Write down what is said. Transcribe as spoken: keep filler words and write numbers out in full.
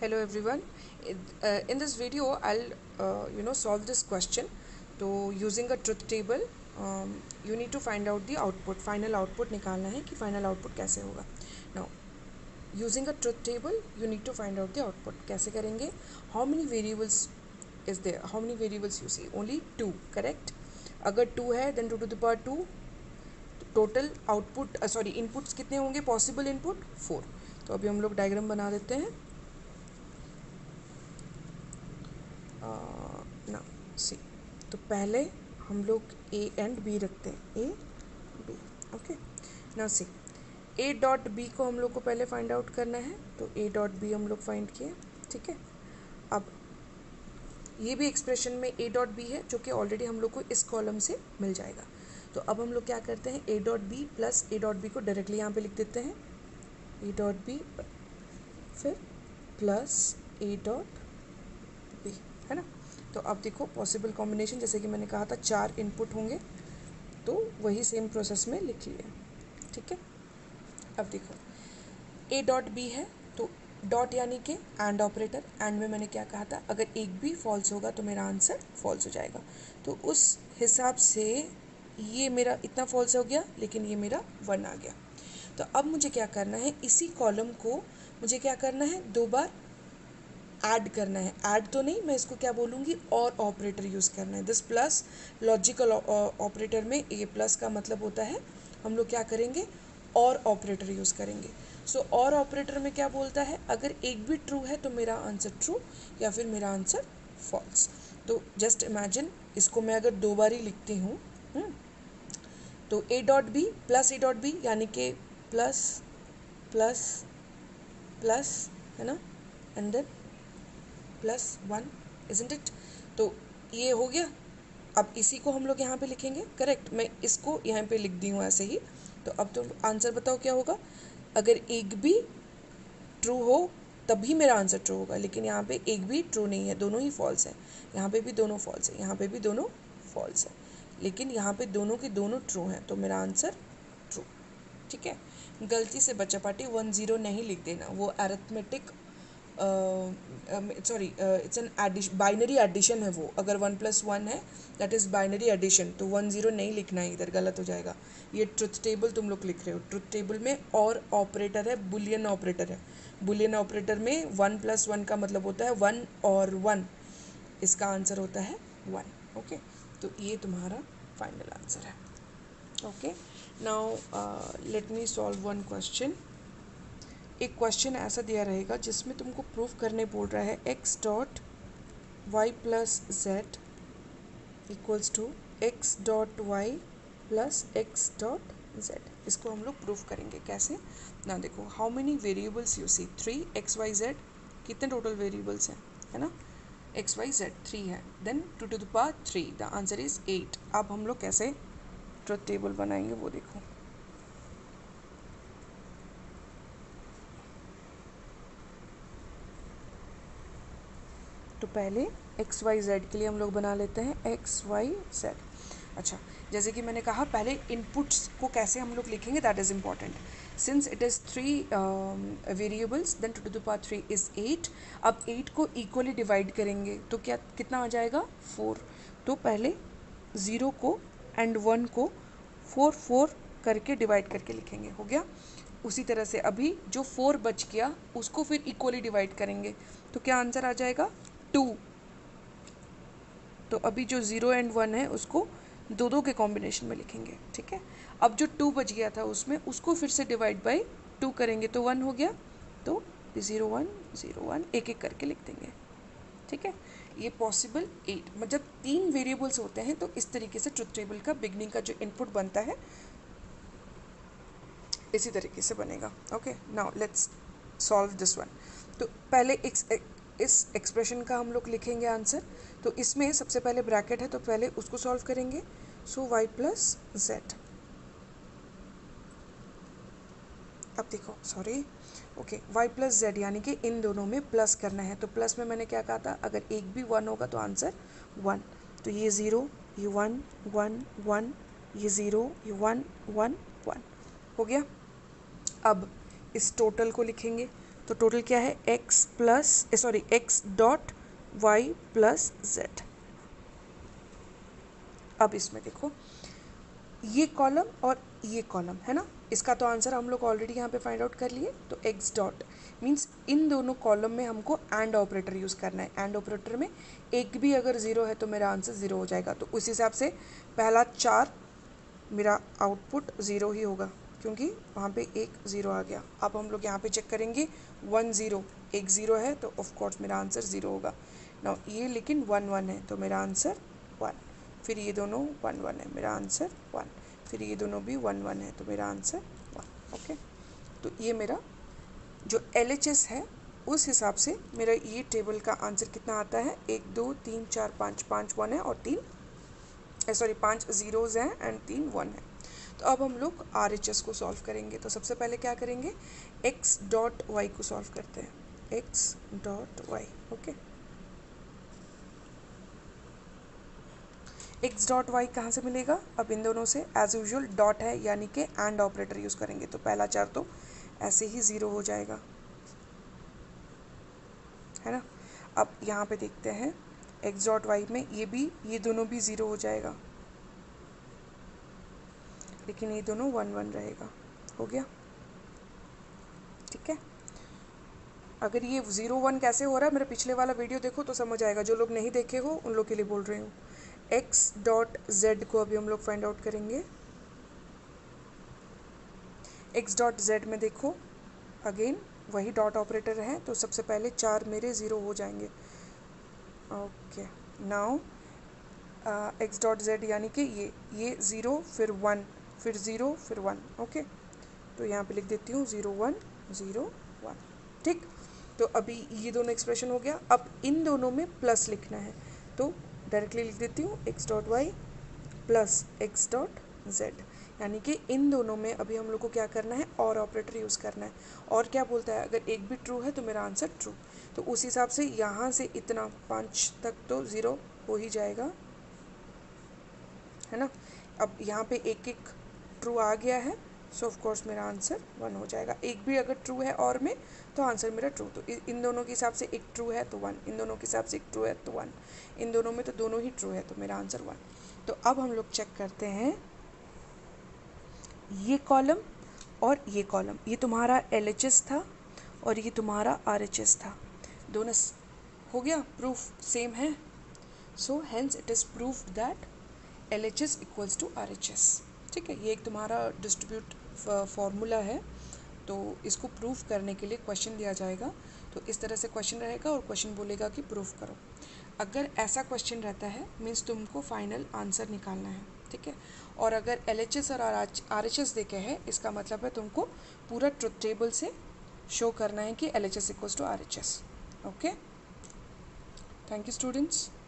Hello everyone. In, uh, in this video, I'll uh, you know solve this question. तो using a truth table, um, you need to find out the output. Final output निकालना है कि final output कैसे होगा. Now, using a truth table, you need to find out the output. कैसे करेंगे? How many variables is there? How many variables you see? Only two, correct? अगर two है, then two to the power two. Total output sorry inputs कितने होंगे? Possible input four. तो अभी हम लोग डायग्राम बना देते हैं. ना सी, तो पहले हम लोग ए एंड बी रखते हैं. A B, okay. ना सी, ए डॉट बी को हम लोग को पहले फाइंड आउट करना है. तो ए डॉट बी हम लोग फाइंड किए. ठीक है. अब ये भी एक्सप्रेशन में ए डॉट बी है जो कि ऑलरेडी हम लोग को इस कॉलम से मिल जाएगा. तो अब हम लोग क्या करते हैं, A dot B plus A dot B को डायरेक्टली यहाँ पे लिख देते हैं. ए डॉट बी फिर प्लस ए डॉट बी, है ना. तो अब देखो पॉसिबल कॉम्बिनेशन, जैसे कि मैंने कहा था चार इनपुट होंगे, तो वही सेम प्रोसेस में लिख लिए. ठीक है. अब देखो ए डॉट बी है तो डॉट यानी कि एंड ऑपरेटर. एंड में मैंने क्या कहा था, अगर एक भी फॉल्स होगा तो मेरा आंसर फॉल्स हो जाएगा. तो उस हिसाब से ये मेरा इतना फॉल्स हो गया, लेकिन ये मेरा वन आ गया. तो अब मुझे क्या करना है, इसी कॉलम को मुझे क्या करना है, दो बार ऐड करना है. ऐड तो नहीं, मैं इसको क्या बोलूँगी, और ऑपरेटर यूज़ करना है. दिस प्लस लॉजिकल ऑपरेटर में ए प्लस का मतलब होता है हम लोग क्या करेंगे, और ऑपरेटर यूज़ करेंगे. सो so, और ऑपरेटर में क्या बोलता है, अगर एक भी ट्रू है तो मेरा आंसर ट्रू या फिर मेरा आंसर फॉल्स. तो जस्ट इमेजिन, इसको मैं अगर दो बार ही लिखती हूँ, तो A dot B plus A dot B यानी कि प्लस प्लस प्लस, है ना, and then plus one, isn't it. तो ये हो गया. अब इसी को हम लोग यहाँ पे लिखेंगे. करेक्ट, मैं इसको यहाँ पे लिख दी हूँ ऐसे ही. तो अब तो आंसर बताओ क्या होगा. अगर एक भी ट्रू हो तभी मेरा आंसर ट्रू होगा, लेकिन यहाँ पे एक भी ट्रू नहीं है, दोनों ही फॉल्स है. यहाँ पे भी दोनों फॉल्स है, यहाँ पे भी दोनों फॉल्स है, लेकिन यहाँ पे दोनों के दोनों ट्रू हैं, तो मेरा आंसर ट्रू. ठीक है. गलती से बच्चा पार्टी वन ज़ीरो नहीं लिख देना, वो arithmetic sorry it's an addition, binary addition है वो. अगर वन प्लस वन है दैट इज़ बाइनरी एडिशन, तो वन ज़ीरो नहीं लिखना है इधर, गलत हो जाएगा. ये ट्रुथ टेबल तुम लोग लिख रहे हो. ट्रुथ टेबल में और ऑपरेटर है, बुलियन ऑपरेटर है. बुलियन ऑपरेटर में वन प्लस वन का मतलब होता है वन और वन, इसका आंसर होता है वन. ओके. तो ये तुम्हारा फाइनल आंसर है. Okay. Now let me solve one question. एक क्वेश्चन ऐसा दिया रहेगा जिसमें तुमको प्रूफ करने बोल रहा है X dot Y plus Z equals to X dot Y plus X dot Z. इसको हम लोग प्रूफ करेंगे. कैसे ना, देखो how many variables you see, three. X Y Z कितने टोटल वेरिएबल्स हैं, है ना, एक्स वाई जेड थ्री है. Then two to the power three, the answer is eight. अब हम लोग कैसे ट्रुथ टेबल बनाएंगे वो देखो. तो पहले एक्स वाई जेड के लिए हम लोग बना लेते हैं एक्स वाई जेड. अच्छा, जैसे कि मैंने कहा पहले इनपुट्स को कैसे हम लोग लिखेंगे, that is important. Since it is three variables, then two to the power three is eight. अब एट को इक्वली डिवाइड करेंगे तो क्या कितना आ जाएगा, फोर. तो पहले ज़ीरो को एंड वन को फोर फोर करके डिवाइड करके लिखेंगे. हो गया. उसी तरह से अभी जो फोर बच गया उसको फिर इक्वली डिवाइड करेंगे, तो क्या आंसर आ जाएगा, टू. तो अभी जो ज़ीरो एंड वन है उसको दो दो के कॉम्बिनेशन में लिखेंगे. ठीक है. अब जो टू बच गया था उसमें उसको फिर से डिवाइड बाई टू करेंगे तो वन हो गया. तो ज़ीरो वन ज़ीरो वन एक एक करके लिख देंगे. ठीक है. ये पॉसिबल एट, मतलब तीन वेरिएबल्स होते हैं, तो इस तरीके से ट्रुथ टेबल का बिगनिंग का जो इनपुट बनता है इसी तरीके से बनेगा. Okay. Now let's solve this one. तो पहले एक इस एक्सप्रेशन का हम लोग लिखेंगे आंसर. तो इसमें सबसे पहले ब्रैकेट है तो पहले उसको सॉल्व करेंगे. So Y plus Z. अब देखो, sorry, okay, Y plus Z यानी कि इन दोनों में प्लस करना है. तो प्लस में मैंने क्या कहा था, अगर एक भी वन होगा तो आंसर वन. तो ये ज़ीरो, ये वन वन वन, ये ज़ीरो, ये वन वन वन हो गया. अब इस टोटल को लिखेंगे. तो टोटल क्या है, X plus sorry X dot Y plus Z. अब इसमें देखो ये कॉलम और ये कॉलम है ना, इसका तो आंसर हम लोग ऑलरेडी यहाँ पे फाइंड आउट कर लिए। तो एक्स डॉट मीन्स इन दोनों कॉलम में हमको एंड ऑपरेटर यूज़ करना है। एंड ऑपरेटर में एक भी अगर ज़ीरो है तो मेरा आंसर ज़ीरो हो जाएगा। तो उस हिसाब से पहला चार मेरा आउटपुट ज़ीरो ही होगा, क्योंकि वहाँ पे एक ज़ीरो आ गया। अब हम लोग यहाँ पे चेक करेंगे वन ज़ीरो, एक ज़ीरो है तो ऑफ कोर्स मेरा आंसर ज़ीरो होगा ना। ये लेकिन वन वन है तो मेरा आंसर वन। फिर ये दोनों वन वन है, मेरा आंसर वन। फिर ये दोनों भी वन वन है तो मेरा आंसर वन। ओके, तो ये मेरा जो एल एच एस है उस हिसाब से मेरा ये टेबल का आंसर कितना आता है, एक दो तीन चार पाँच, पाँच वन है और तीन सॉरी पाँच ज़ीरोज़ हैं एंड तीन वन है। तो अब हम लोग आर एच एस को सॉल्व करेंगे। तो सबसे पहले क्या करेंगे, एक्स डॉट वाई को सॉल्व करते हैं, X dot Y. Okay, X dot Y कहाँ से मिलेगा, अब इन दोनों से एज यूजुअल डॉट है यानी कि एंड ऑपरेटर यूज़ करेंगे। तो पहला चार तो ऐसे ही ज़ीरो हो जाएगा, है ना। अब यहाँ पे देखते हैं एक्स डॉट वाई में ये भी ये दोनों भी ज़ीरो हो जाएगा, लेकिन ये दोनों वन वन रहेगा। हो गया, ठीक है। अगर ये ज़ीरो वन कैसे हो रहा है, मेरा पिछले वाला वीडियो देखो तो समझ आएगा। जो लोग नहीं देखे हो उन लोग के लिए बोल रही हूँ। एक्स डॉट जेड को अभी हम लोग फाइंड आउट करेंगे। एक्स डॉट जेड में देखो अगेन वही डॉट ऑपरेटर है, तो सबसे पहले चार मेरे ज़ीरो हो जाएंगे। Okay, now X dot Z यानी कि ये ये ज़ीरो फिर वन फिर ज़ीरो फिर वन। ओके, तो यहाँ पे लिख देती हूँ ज़ीरो वन ज़ीरो वन। ठीक, तो अभी ये दोनों एक्सप्रेशन हो गया। अब इन दोनों में प्लस लिखना है, तो डायरेक्टली लिख देती हूँ X dot Y plus X dot Z, यानी कि इन दोनों में अभी हम लोग को क्या करना है, और ऑपरेटर यूज़ करना है। और क्या बोलता है, अगर एक भी ट्रू है तो मेरा आंसर ट्रू। तो उस हिसाब से यहाँ से इतना पाँच तक तो ज़ीरो हो ही जाएगा, है ना। अब यहाँ पे एक एक ट्रू आ गया है, सो ऑफ कोर्स मेरा आंसर वन हो जाएगा। एक भी अगर ट्रू है और में तो आंसर मेरा ट्रू। तो इन दोनों के हिसाब से एक ट्रू है तो वन, इन दोनों के हिसाब से एक ट्रू है तो वन, इन दोनों में तो दोनों ही ट्रू है तो मेरा आंसर वन। तो अब हम लोग चेक करते हैं ये कॉलम और ये कॉलम, ये तुम्हारा एल एच एस था और ये तुम्हारा आर एच एस था, दोनों हो गया, प्रूफ सेम है। So hence it is proof that L H S equals to R H S. ठीक है, ये एक तुम्हारा डिस्ट्रीब्यूट फॉर्मूला है, तो इसको प्रूफ करने के लिए क्वेश्चन दिया जाएगा। तो इस तरह से क्वेश्चन रहेगा और क्वेश्चन बोलेगा कि प्रूफ करो। अगर ऐसा क्वेश्चन रहता है मीन्स तुमको फाइनल आंसर निकालना है, ठीक है। और अगर एल एच एस और आर एच एस देखे हैं, इसका मतलब है तुमको पूरा ट्रुथ टेबल से शो करना है कि L H S equals to R H S. Okay, thank you students.